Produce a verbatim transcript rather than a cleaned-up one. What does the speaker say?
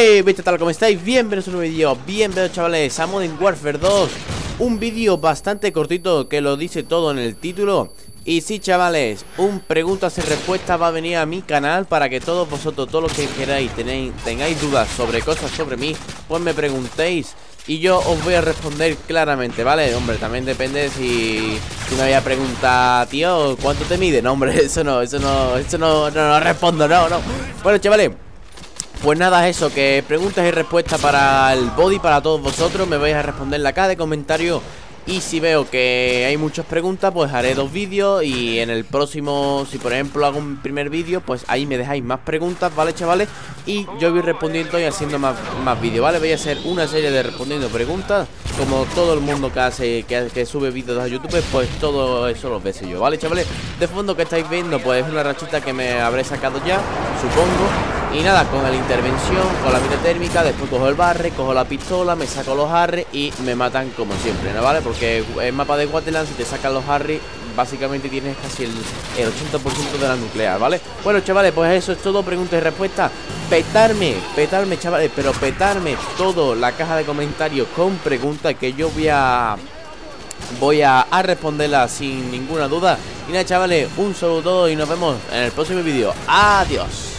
Hey, ¿qué tal? ¿Cómo estáis? Bienvenidos a un nuevo vídeo. Bienvenidos, chavales, a Modern Warfare dos. Un vídeo bastante cortito que lo dice todo en el título. Y sí, chavales, un preguntas y respuestas va a venir a mi canal para que todos vosotros, todos los que queráis, tenéis, tengáis dudas sobre cosas sobre mí, pues me preguntéis y yo os voy a responder claramente, ¿vale? Hombre, también depende si, si me voy a preguntar, tío, ¿cuánto te mide? No, hombre, eso no, eso no, eso no, no, no respondo, no, no. Bueno, chavales, pues nada, eso, que preguntas y respuestas para el body, para todos vosotros. Me vais a responder en la caja de comentarios. Y si veo que hay muchas preguntas, pues haré dos vídeos. Y en el próximo, si por ejemplo hago un primer vídeo, pues ahí me dejáis más preguntas, ¿vale, chavales? Y yo voy respondiendo y haciendo más, más vídeos, ¿vale? Voy a hacer una serie de respondiendo preguntas, como todo el mundo que hace, que, que sube vídeos a YouTube, pues todo eso lo veis yo, ¿vale, chavales? De fondo que estáis viendo, pues es una rachita que me habré sacado ya, supongo. Y nada, con la intervención, con la mira térmica, después cojo el barre, cojo la pistola, me saco los Harry y me matan como siempre, ¿no? ¿Vale? Porque el mapa de Wasteland, si te sacan los Harry, básicamente tienes casi el, el ochenta por ciento de la nuclear, ¿vale? Bueno, chavales, pues eso es todo, preguntas y respuestas. Petarme, petarme, chavales, pero petarme todo la caja de comentarios con preguntas que yo voy a... Voy a, a responderlas sin ninguna duda. Y nada, chavales, un saludo a todos y nos vemos en el próximo vídeo. Adiós.